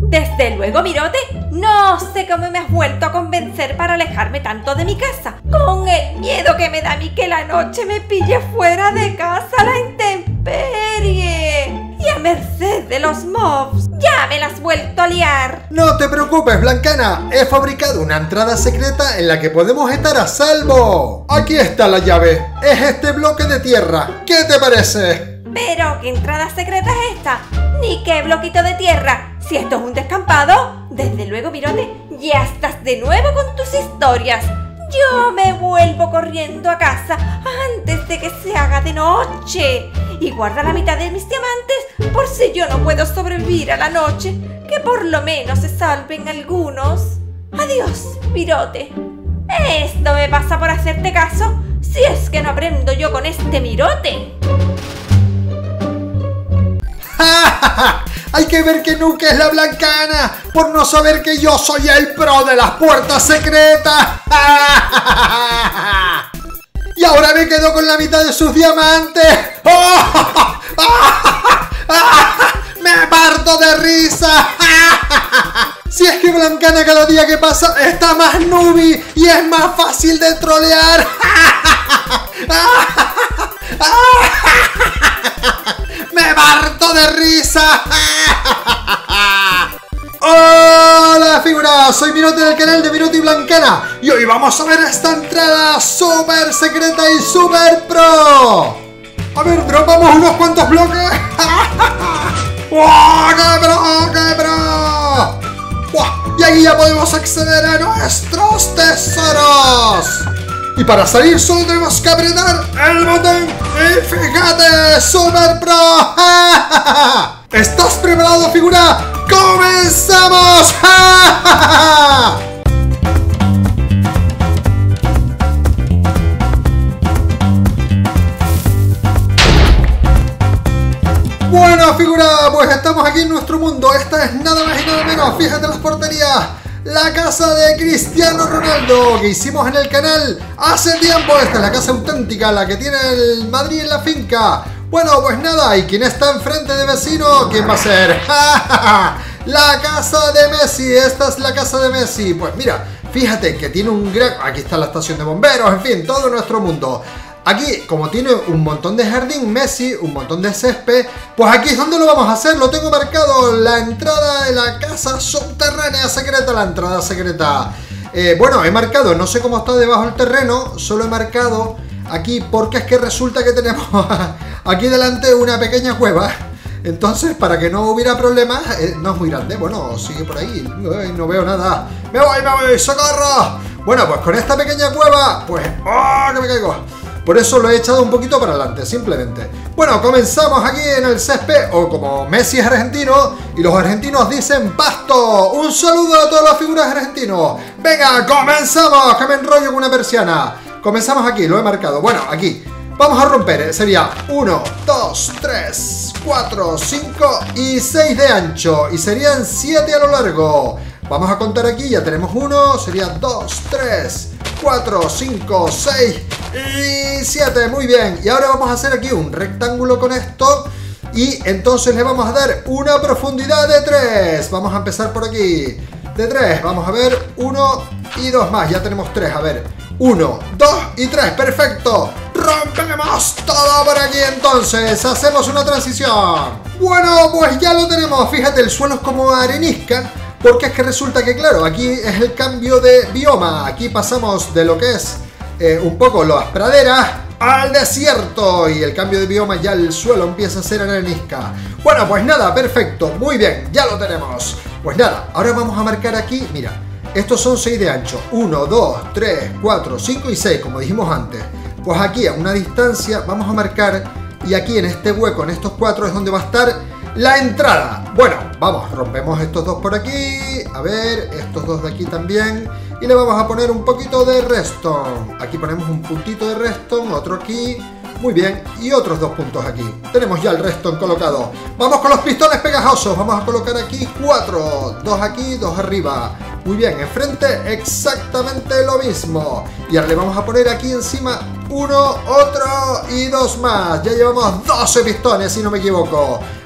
Desde luego, Mirote, no sé cómo me has vuelto a convencer para alejarme tanto de mi casa, con el miedo que me da a mí que la noche me pille fuera de casa a la intemperie y a merced de los mobs. Ya me la has vuelto a liar. No te preocupes, Blancana, he fabricado una entrada secreta en la que podemos estar a salvo. Aquí está la llave, es este bloque de tierra, ¿qué te parece? Pero, ¿qué entrada secreta es esta? Ni qué bloquito de tierra. Si esto es un descampado, desde luego, Mirote, ya estás de nuevo con tus historias. Yo me vuelvo corriendo a casa antes de que se haga de noche. Y guarda la mitad de mis diamantes por si yo no puedo sobrevivir a la noche. Que por lo menos se salven algunos. Adiós, Mirote. Esto me pasa por hacerte caso, si es que no aprendo yo con este Mirote. Hay que ver que nunca es la Blancana por no saber que yo soy el pro de las puertas secretas. Y ahora me quedo con la mitad de sus diamantes. Me parto de risa. Si es que Blancana cada día que pasa está más nubi y es más fácil de trolear. ¡Me parto de risa! ¡Hola, figuras! Soy Mirote del canal de Mirote y Blancana y hoy vamos a ver esta entrada súper secreta y súper pro. A ver, dropamos unos cuantos bloques. ¡Oh, qué pro, qué pro! ¡Oh! Y aquí ya podemos acceder a nuestros tesoros. Y para salir solo tenemos que apretar el botón y fíjate, ¡Super Pro! ¿Estás preparado, figura? ¡Comenzamos! Bueno, figura, pues estamos aquí en nuestro mundo. Esta es nada más y nada menos, fíjate las porterías, la casa de Cristiano Ronaldo que hicimos en el canal hace tiempo. Esta es la casa auténtica, la que tiene el Madrid en la finca. Bueno, pues nada, ¿y quién está enfrente de vecino? ¿Quién va a ser? La casa de Messi, esta es la casa de Messi. Pues mira, fíjate que tiene un gran... Aquí está la estación de bomberos, en fin, todo nuestro mundo. Aquí, como tiene un montón de jardín Messi, un montón de césped, pues aquí es donde lo vamos a hacer. Lo tengo marcado, la entrada de la casa subterránea secreta, la entrada secreta. Bueno, he marcado, no sé cómo está debajo del terreno, solo he marcado aquí porque es que resulta que tenemos aquí delante una pequeña cueva. Entonces, para que no hubiera problemas, no es muy grande. Bueno, sigue por ahí, no veo nada. ¡Me voy! ¡Socorro! Bueno, pues con esta pequeña cueva, pues... ¡Oh, que me caigo! Por eso lo he echado un poquito para adelante, simplemente. Bueno, comenzamos aquí en el césped, o como Messi es argentino, y los argentinos dicen pasto. Un saludo a todas las figuras argentinos. Venga, comenzamos, que me enrollo con una persiana. Comenzamos aquí, lo he marcado. Bueno, aquí. Vamos a romper, sería 1, 2, 3, 4, 5 y 6 de ancho. Y serían 7 a lo largo. Vamos a contar aquí, ya tenemos 1, sería 2, 3, 4, 5, 6 y 7, muy bien. Y ahora vamos a hacer aquí un rectángulo con esto y entonces le vamos a dar una profundidad de 3. Vamos a empezar por aquí, de 3, vamos a ver, 1 y 2 más, ya tenemos 3, a ver, 1, 2 y 3, perfecto. Rompemos todo por aquí entonces, hacemos una transición. Bueno, pues ya lo tenemos, fíjate, el suelo es como arenisca. Porque es que resulta que, claro, aquí es el cambio de bioma. Aquí pasamos de lo que es un poco las praderas al desierto. Y el cambio de bioma, ya el suelo empieza a ser arenisca. Bueno, pues nada, perfecto, muy bien, ya lo tenemos. Pues nada, ahora vamos a marcar aquí, mira, estos son 6 de ancho. 1, 2, 3, 4, 5 y 6, como dijimos antes. Pues aquí a una distancia vamos a marcar, y aquí en este hueco, en estos 4 es donde va a estar la entrada. Bueno, vamos, rompemos estos dos por aquí. A ver, estos dos de aquí también. Y le vamos a poner un poquito de redstone. Aquí ponemos un puntito de redstone, otro aquí. Muy bien, y otros 2 puntos aquí. Tenemos ya el redstone colocado. Vamos con los pistones pegajosos. Vamos a colocar aquí 4. 2 aquí, 2 arriba. Muy bien, enfrente exactamente lo mismo. Y ahora le vamos a poner aquí encima 1, otro y 2 más. Ya llevamos 12 pistones, si no me equivoco.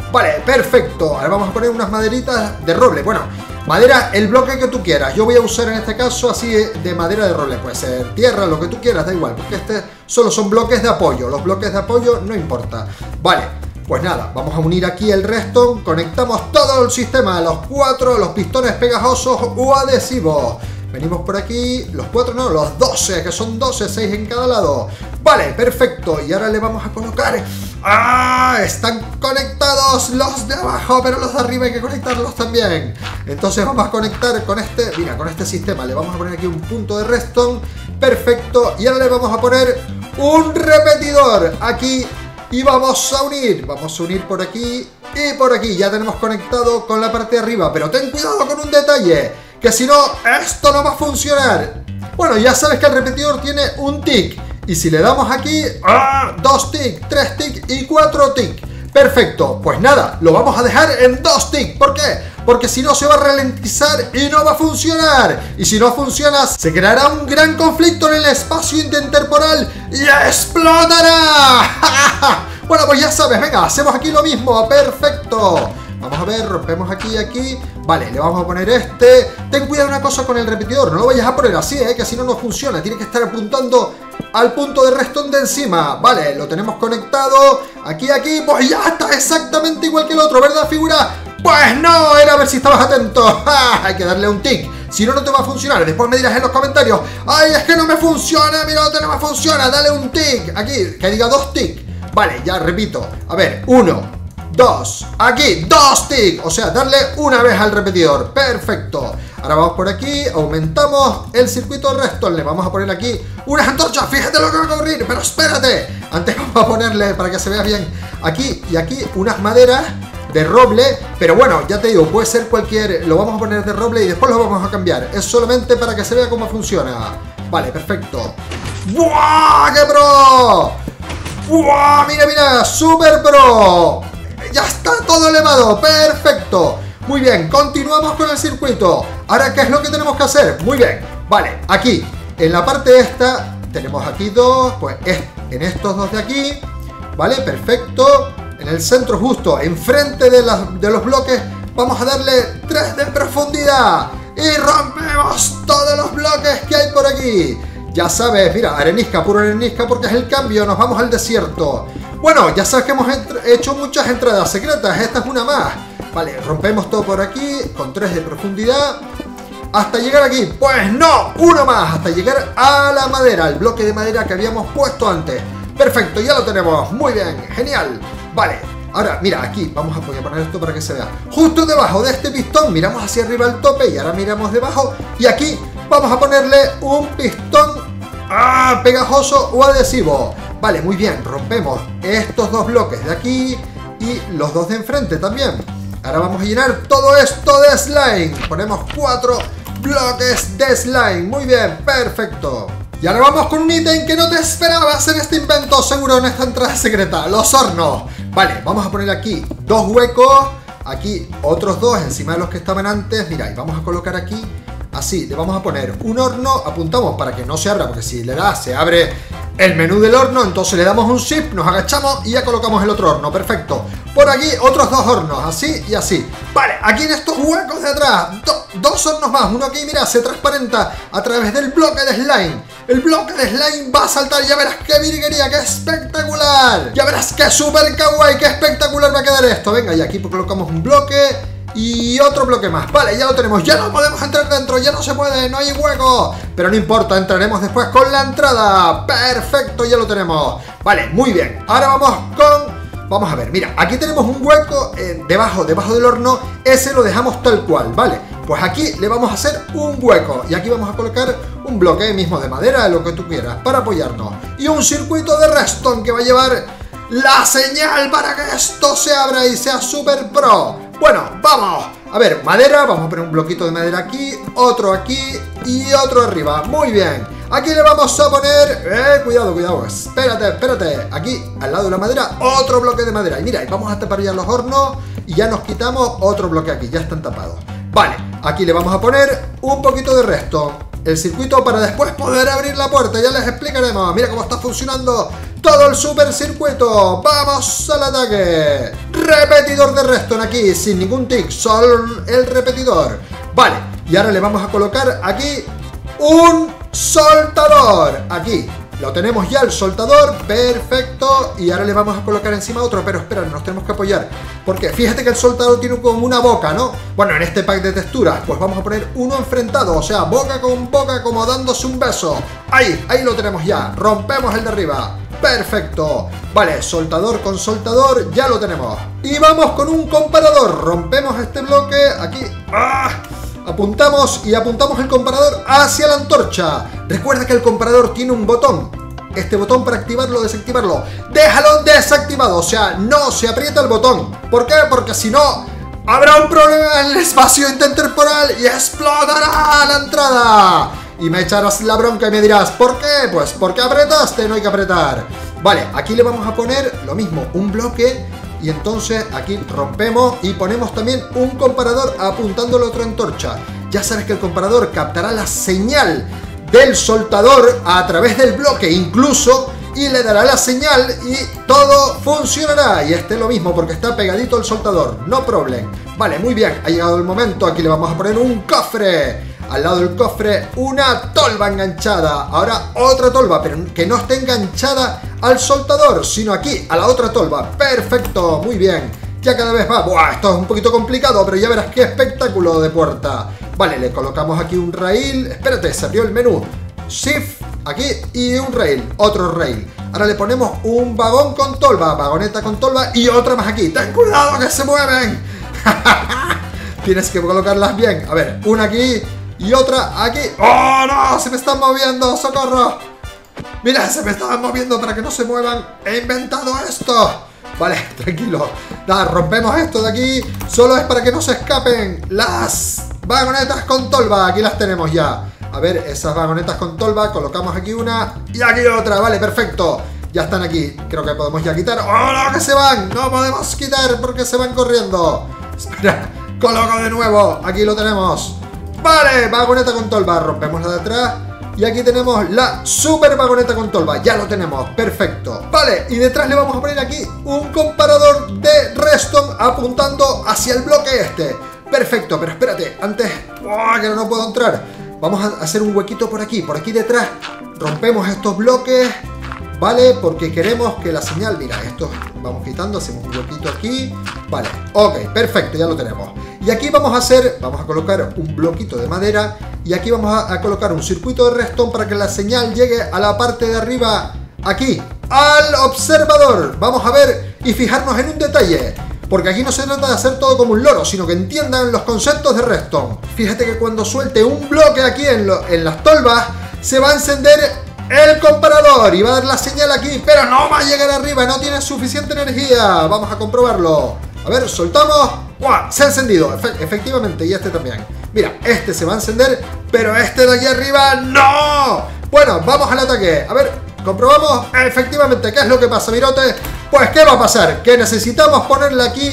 Vale, perfecto. Ahora vamos a poner unas maderitas de roble. Bueno, madera, el bloque que tú quieras. Yo voy a usar en este caso así de madera de roble. Puede ser tierra, lo que tú quieras, da igual. Porque este solo son bloques de apoyo. Los bloques de apoyo no importa. Vale, pues nada, vamos a unir aquí el redstone. Conectamos todo el sistema, los 4, los pistones pegajosos o adhesivos. Venimos por aquí, los 4 no, los 12, que son 12, 6 en cada lado. Vale, perfecto. Y ahora le vamos a colocar... ¡Ah! Están conectados los de abajo, pero los de arriba hay que conectarlos también. Entonces vamos a conectar con este... Mira, con este sistema le vamos a poner aquí un punto de redstone. Perfecto. Y ahora le vamos a poner un repetidor aquí. Y vamos a unir por aquí y por aquí. Ya tenemos conectado con la parte de arriba. Pero ten cuidado con un detalle, que si no, esto no va a funcionar. Bueno, ya sabes que el repetidor tiene un tick. Y si le damos aquí, 2 tick, 3 tick y 4 tick. Perfecto, pues nada, lo vamos a dejar en 2 tick. ¿Por qué? Porque si no se va a ralentizar y no va a funcionar. Y si no funciona, se creará un gran conflicto en el espacio intertemporal y explotará. Bueno, pues ya sabes, venga, hacemos aquí lo mismo. Perfecto. Vamos a ver, rompemos aquí y aquí. Vale, le vamos a poner este. Ten cuidado una cosa con el repetidor. No lo vayas a poner así, que si no, no funciona. Tiene que estar apuntando al punto de redstone de encima. Vale, lo tenemos conectado. Aquí, pues ya está exactamente igual que el otro, ¿verdad, figura? Pues no, era a ver si estabas atento. Hay que darle un tick. Si no, no te va a funcionar. Después me dirás en los comentarios: ¡ay, es que no me funciona! ¡Mi nota no me funciona! Dale un tick. Aquí, que diga 2 tick. Vale, ya repito. A ver, 1, 2, aquí, 2 tick. O sea, darle una vez al repetidor. Perfecto. Ahora vamos por aquí, aumentamos el circuito redstone. Le vamos a poner aquí unas antorchas. Fíjate lo que va a ocurrir, pero espérate. Antes vamos a ponerle, para que se vea bien, aquí y aquí unas maderas de roble. Pero bueno, ya te digo, puede ser cualquier. Lo vamos a poner de roble y después lo vamos a cambiar. Es solamente para que se vea cómo funciona. Vale, perfecto. ¡Buah! ¡Qué pro! ¡Buah! Mira, mira, super pro. Ya está todo elevado, perfecto. Muy bien, continuamos con el circuito. Ahora, ¿qué es lo que tenemos que hacer? Muy bien, vale, aquí, en la parte esta, tenemos aquí 2, pues en estos 2 de aquí, vale, perfecto. En el centro justo, enfrente de los bloques, vamos a darle 3 de profundidad. Y rompemos todos los bloques que hay por aquí. Ya sabes, mira, arenisca, puro arenisca, porque es el cambio, nos vamos al desierto. Bueno, ya sabes que hemos hecho muchas entradas secretas, esta es una más. Vale, rompemos todo por aquí, con 3 de profundidad. Hasta llegar aquí, pues no, uno más, hasta llegar a la madera, al bloque de madera que habíamos puesto antes. Perfecto, ya lo tenemos, muy bien, genial. Vale, ahora, mira, aquí, voy a poner esto para que se vea. Justo debajo de este pistón, miramos hacia arriba al tope y ahora miramos debajo. Y aquí vamos a ponerle un pistón pegajoso o adhesivo. Vale, muy bien, rompemos estos 2 bloques de aquí y los 2 de enfrente también. Ahora vamos a llenar todo esto de slime. Ponemos 4 bloques de slime. Muy bien, perfecto. Y ahora vamos con un ítem que no te esperabas en este invento, seguro, en esta entrada secreta: los hornos. Vale, vamos a poner aquí 2 huecos. Aquí otros 2 encima de los que estaban antes. Mira, y vamos a colocar aquí así, le vamos a poner un horno. Apuntamos para que no se abra, porque si le das se abre el menú del horno. Entonces le damos un shift, nos agachamos y ya colocamos el otro horno. Perfecto. Por aquí otros 2 hornos, así y así. Vale, aquí en estos huecos de atrás 2 hornos más. Uno aquí, mira, se transparenta a través del bloque de slime. El bloque de slime va a saltar. Ya verás qué virguería, qué espectacular. Ya verás qué super kawaii, qué espectacular va a quedar esto. Venga, y aquí colocamos un bloque y otro bloque más. Vale, ya lo tenemos. Ya no podemos entrar dentro, ya no se puede, no hay hueco. Pero no importa, entraremos después con la entrada. Perfecto, ya lo tenemos. Vale, muy bien. Ahora vamos a ver, mira, aquí tenemos un hueco debajo del horno. Ese lo dejamos tal cual, ¿vale? Pues aquí le vamos a hacer un hueco. Y aquí vamos a colocar un bloque mismo de madera, de lo que tú quieras, para apoyarnos. Y un circuito de redstone que va a llevar la señal para que esto se abra y sea super pro. Bueno, vamos. A ver, madera, vamos a poner un bloquito de madera aquí, otro aquí y otro arriba. Muy bien. Aquí le vamos a poner... cuidado, cuidado. Espérate. Aquí, al lado de la madera, otro bloque de madera. Y mira, vamos a tapar ya los hornos y ya nos quitamos otro bloque aquí. Ya están tapados. Vale, aquí le vamos a poner un poquito de redstone. El circuito para después poder abrir la puerta. Ya les explicaremos. Mira cómo está funcionando todo el super circuito. ¡Vamos al ataque! Repetidor de redstone aquí, sin ningún tic, solo el repetidor. Vale, y ahora le vamos a colocar aquí un soltador. Aquí lo tenemos ya, el soltador, perfecto. Y ahora le vamos a colocar encima otro, pero espera, nos tenemos que apoyar, porque fíjate que el soltador tiene como una boca, ¿no? Bueno, en este pack de texturas, pues vamos a poner uno enfrentado, o sea, boca con boca, como dándose un beso. Ahí lo tenemos ya, rompemos el de arriba. Perfecto, vale, soltador con soltador, ya lo tenemos. Y vamos con un comparador, rompemos este bloque, aquí, apuntamos y apuntamos el comparador hacia la antorcha. Recuerda que el comparador tiene un botón, este botón para activarlo o desactivarlo. Déjalo desactivado, o sea, no se aprieta el botón. ¿Por qué? Porque si no, habrá un problema en el espacio intertemporal y explotará la entrada. Y me echarás la bronca y me dirás, ¿por qué? Pues porque apretaste, no hay que apretar. Vale, aquí le vamos a poner lo mismo, un bloque. Y entonces aquí rompemos y ponemos también un comparador apuntando a la otra antorcha. Ya sabes que el comparador captará la señal del soltador a través del bloque incluso, y le dará la señal y todo funcionará. Y este es lo mismo porque está pegadito al soltador, no problem. Vale, muy bien, ha llegado el momento. Aquí le vamos a poner un cofre. Al lado del cofre una tolva enganchada. Ahora otra tolva, pero que no esté enganchada al soltador, sino aquí, a la otra tolva. Perfecto, muy bien. Ya cada vez va. Buah, esto es un poquito complicado, pero ya verás qué espectáculo de puerta. Vale, le colocamos aquí un rail. Espérate, se abrió el menú. Shift, aquí, y un rail, otro rail. Ahora le ponemos un vagón con tolva, vagoneta con tolva y otra más aquí. ¡Ten cuidado que se mueven! Tienes que colocarlas bien. A ver, una aquí y otra aquí. ¡Oh, no! ¡Se me están moviendo! ¡Socorro! Mira, se me estaban moviendo para que no se muevan. ¡He inventado esto! Vale, tranquilo. Nada, rompemos esto de aquí. Solo es para que no se escapen las vagonetas con tolva. Aquí las tenemos ya. A ver, esas vagonetas con tolva. Colocamos aquí una y aquí otra. Vale, perfecto. Ya están aquí. Creo que podemos ya quitar. ¡Oh, no! ¡Que se van! No podemos quitar porque se van corriendo. Espera, coloco de nuevo. Aquí lo tenemos. Vale, vagoneta con tolva. Rompemos la de atrás. Y aquí tenemos la super vagoneta con tolva. Ya lo tenemos, perfecto. Vale, y detrás le vamos a poner aquí un comparador de redstone apuntando hacia el bloque este. Perfecto, pero espérate, antes, que no puedo entrar. Vamos a hacer un huequito por aquí detrás. Rompemos estos bloques, ¿vale? Porque queremos que la señal, mira, esto vamos quitando, hacemos un huequito aquí. Vale, ok, perfecto, ya lo tenemos. Y aquí vamos a colocar un bloquito de madera. Y aquí vamos a colocar un circuito de redstone para que la señal llegue a la parte de arriba, aquí, al observador. Vamos a ver y fijarnos en un detalle, porque aquí no se trata de hacer todo como un loro, sino que entiendan los conceptos de redstone. Fíjate que cuando suelte un bloque aquí en las tolvas, se va a encender el comparador y va a dar la señal aquí, pero no va a llegar arriba, no tiene suficiente energía. Vamos a comprobarlo. A ver, soltamos. ¡Guau! Se ha encendido, efectivamente, y este también. Mira, este se va a encender, pero este de aquí arriba ¡no! Bueno, vamos al ataque. A ver, comprobamos. Efectivamente, ¿qué es lo que pasa, Mirote? Pues, ¿qué va a pasar? Que necesitamos ponerle aquí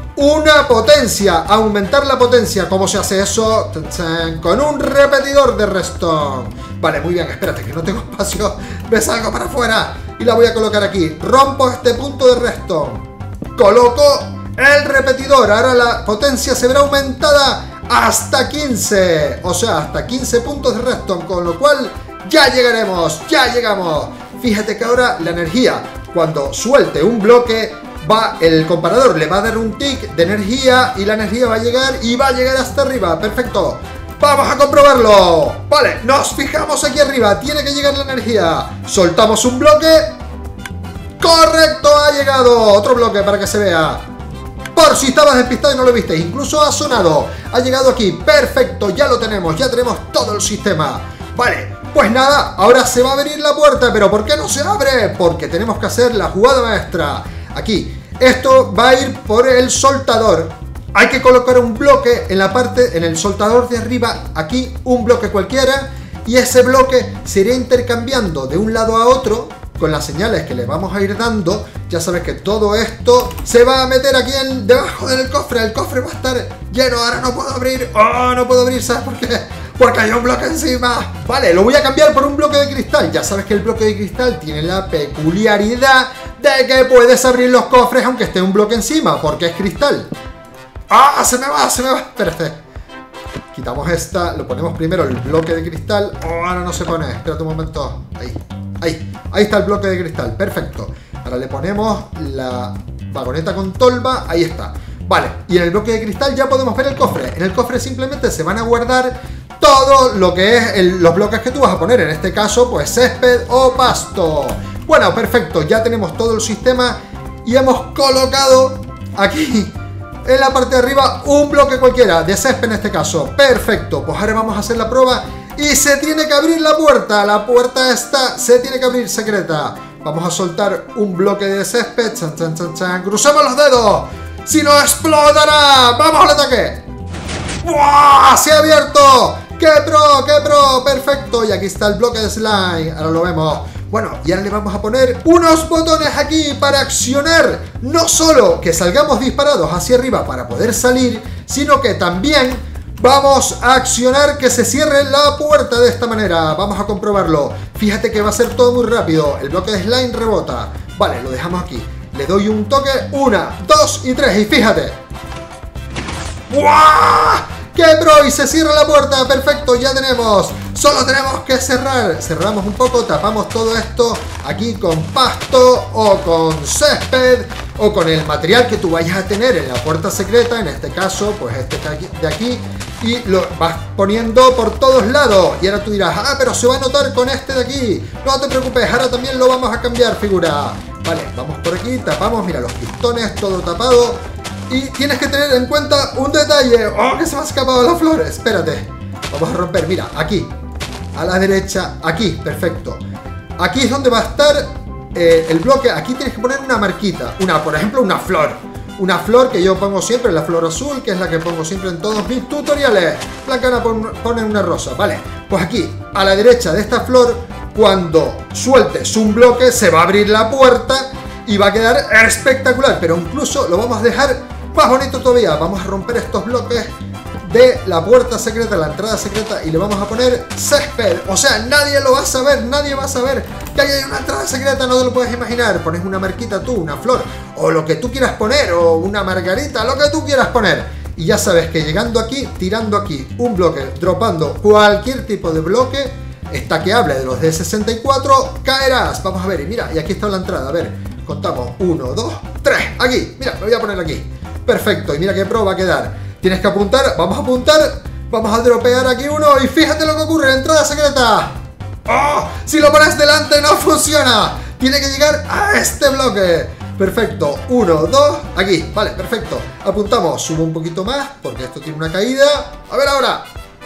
una potencia, aumentar la potencia. ¿Cómo se hace eso? Con un repetidor de redstone. Vale, muy bien, espérate, que no tengo espacio. Me salgo para afuera y la voy a colocar aquí. Rompo este punto de redstone. Coloco el repetidor. Ahora la potencia se verá aumentada hasta 15. O sea, hasta 15 puntos de redstone. Con lo cual ya llegaremos. Ya llegamos. Fíjate que ahora la energía, cuando suelte un bloque, el comparador le va a dar un tic de energía. Y la energía va a llegar y va a llegar hasta arriba. Perfecto. Vamos a comprobarlo. Vale, nos fijamos aquí arriba. Tiene que llegar la energía. Soltamos un bloque. Correcto, ha llegado. Otro bloque para que se vea. Por si estabas despistado y no lo viste, incluso ha sonado. Ha llegado aquí, perfecto, ya lo tenemos. Ya tenemos todo el sistema. Vale, pues nada, ahora se va a abrir la puerta. ¿Pero por qué no se abre? Porque tenemos que hacer la jugada maestra. Aquí, esto va a ir por el soltador. Hay que colocar un bloque en la parte, en el soltador de arriba. Aquí, un bloque cualquiera. Y ese bloque se irá intercambiando de un lado a otro con las señales que le vamos a ir dando. Ya sabes que todo esto se va a meter aquí debajo del cofre. El cofre va a estar lleno. Ahora no puedo abrir. ¡Oh, no puedo abrir! ¿Sabes por qué? porque hay un bloque encima. Vale, lo voy a cambiar por un bloque de cristal. Ya sabes que el bloque de cristal tiene la peculiaridad de que puedes abrir los cofres aunque esté un bloque encima, porque es cristal. ¡Ah! Se me va. Espérate. Quitamos esta, lo ponemos primero el bloque de cristal. Oh, ahora no se pone. Espérate un momento. Ahí está el bloque de cristal. Perfecto. Ahora le ponemos la vagoneta con tolva. Ahí está. Vale, y en el bloque de cristal ya podemos ver el cofre. En el cofre simplemente se van a guardar todo lo que es los bloques que tú vas a poner. En este caso, pues césped o pasto. Bueno, perfecto. Ya tenemos todo el sistema y hemos colocado aquí en la parte de arriba un bloque cualquiera, de césped en este caso. Perfecto, pues ahora vamos a hacer la prueba y se tiene que abrir la puerta. La puerta esta se tiene que abrir secreta. Vamos a soltar un bloque de césped. Chan, chan, chan, chan. ¡Crucemos los dedos! ¡Si no explotará! ¡Vamos al ataque! ¡Wow! ¡Se ha abierto! ¡Qué pro! Perfecto. Y aquí está el bloque de slime. Ahora lo vemos. Bueno, y ahora le vamos a poner unos botones aquí para accionar. No solo que salgamos disparados hacia arriba para poder salir, sino que también vamos a accionar que se cierre la puerta de esta manera. Vamos a comprobarlo. Fíjate que va a ser todo muy rápido. El bloque de slime rebota. Vale, lo dejamos aquí. Le doy un toque. 1, 2 y 3. Y fíjate. ¡Guau! ¡Qué pro! Y se cierra la puerta. Perfecto, ya tenemos. Solo tenemos que cerrar. Cerramos un poco, tapamos todo esto aquí con pasto o con césped o con el material que tú vayas a tener en la puerta secreta. En este caso, pues este de aquí. Y lo vas poniendo por todos lados. Y ahora tú dirás, ah, pero se va a notar con este de aquí. No te preocupes, ahora también lo vamos a cambiar, figura. Vale, vamos por aquí, tapamos, mira los pistones, todo tapado. Y tienes que tener en cuenta un detalle. ¡Oh, que se me ha escapado la flor! Espérate. Vamos a romper, mira, aquí. A la derecha, aquí, perfecto. Aquí es donde va a estar el bloque. Aquí tienes que poner una marquita. Por ejemplo, una flor. Una flor que yo pongo siempre, la flor azul, que es la que pongo siempre en todos mis tutoriales. Blancana pone una rosa, vale. Pues aquí, a la derecha de esta flor, cuando sueltes un bloque, se va a abrir la puerta y va a quedar espectacular. Pero incluso lo vamos a dejar más bonito todavía. Vamos a romper estos bloques de la puerta secreta, la entrada secreta, y le vamos a poner césped. O sea, nadie lo va a saber, nadie va a saber que hay una entrada secreta, no te lo puedes imaginar. Pones una marquita tú, una flor, o lo que tú quieras poner, o una margarita, lo que tú quieras poner. Y ya sabes que llegando aquí, tirando aquí un bloque, dropando cualquier tipo de bloque, estaqueable de los de 64, caerás. Vamos a ver, y mira, y aquí está la entrada, a ver, contamos, 1, 2, 3, aquí, mira, lo voy a poner aquí. Perfecto, y mira qué pro va a quedar. Tienes que apuntar, vamos a dropear aquí uno y fíjate lo que ocurre, entrada secreta. ¡Oh! Si lo pones delante no funciona. Tiene que llegar a este bloque. Perfecto, 1, 2, aquí, vale, perfecto. Apuntamos, subo un poquito más porque esto tiene una caída. A ver ahora.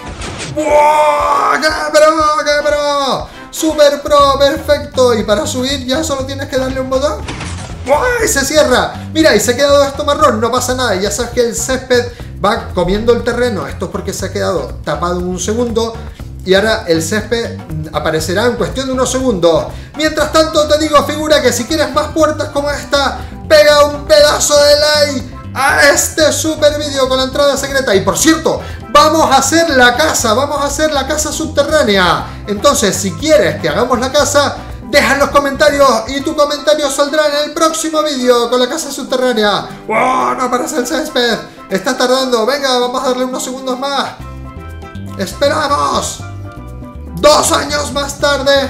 ¡Wow! ¡Qué pro! ¡Super pro! Perfecto. Y para subir ya solo tienes que darle un botón. ¡Uy! Se cierra. Mira, y se ha quedado esto marrón, no pasa nada. Ya sabes que el césped va comiendo el terreno. Esto es porque se ha quedado tapado en un segundo. Y ahora el césped aparecerá en cuestión de unos segundos. Mientras tanto te digo, figura, que si quieres más puertas como esta, pega un pedazo de like a este super vídeo con la entrada secreta. Y por cierto, vamos a hacer la casa subterránea. Entonces, si quieres que hagamos la casa, deja en los comentarios y tu comentario saldrá en el próximo vídeo con la casa subterránea. ¡Wow! No aparece el césped. Está tardando. Venga, vamos a darle unos segundos más. ¡Esperamos! 2 años más tarde.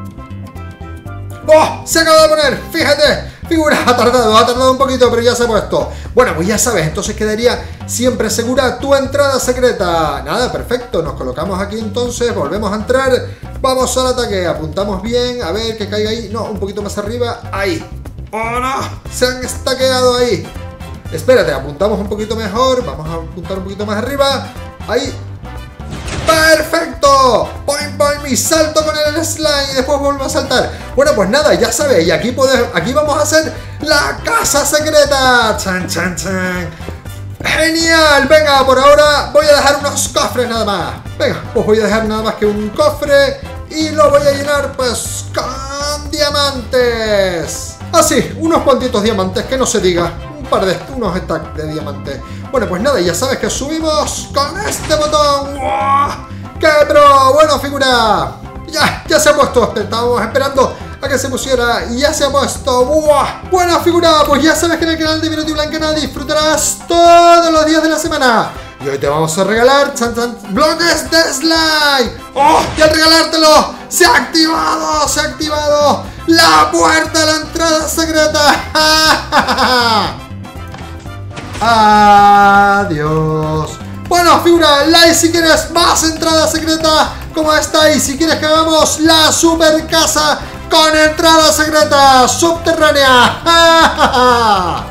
¡Oh! Se acaba de poner. Fíjate. Figura, ha tardado un poquito, pero ya se ha puesto. Bueno, pues ya sabes, entonces quedaría siempre segura tu entrada secreta. Nada, perfecto. Nos colocamos aquí entonces. Volvemos a entrar. Vamos al ataque. Apuntamos bien. A ver que caiga ahí. No, un poquito más arriba. Ahí. ¡Oh, no! Se han estaqueado ahí. Espérate, apuntamos un poquito mejor. Vamos a apuntar un poquito más arriba. Ahí. ¡Perfecto! Point, point, y salto con el slime y después vuelvo a saltar. Bueno, pues nada, ya sabes. Y aquí vamos a hacer la casa secreta. ¡Chan, chan, chan! ¡Genial! Venga, por ahora voy a dejar unos cofres nada más. Venga, pues voy a dejar nada más que un cofre y lo voy a llenar pues con diamantes. Así, unos cuantitos diamantes, que no se diga. Unos stacks de diamantes. Bueno, pues nada, ya sabes que subimos con este botón. ¡Wow! ¡Qué pro! Bueno, figura. Ya se ha puesto. Estábamos esperando a que se pusiera y ya se ha puesto. ¡Buah! Bueno, figura, pues ya sabes que en el canal de Minotaur Blancana disfrutarás todos los días de la semana. Y hoy te vamos a regalar bloques de slime. ¡Oh! Y al regalártelo se ha activado la puerta de la entrada secreta. Adiós. Bueno, figura, like si quieres más entrada secreta como esta y si quieres que hagamos la super casa con entrada secreta subterránea.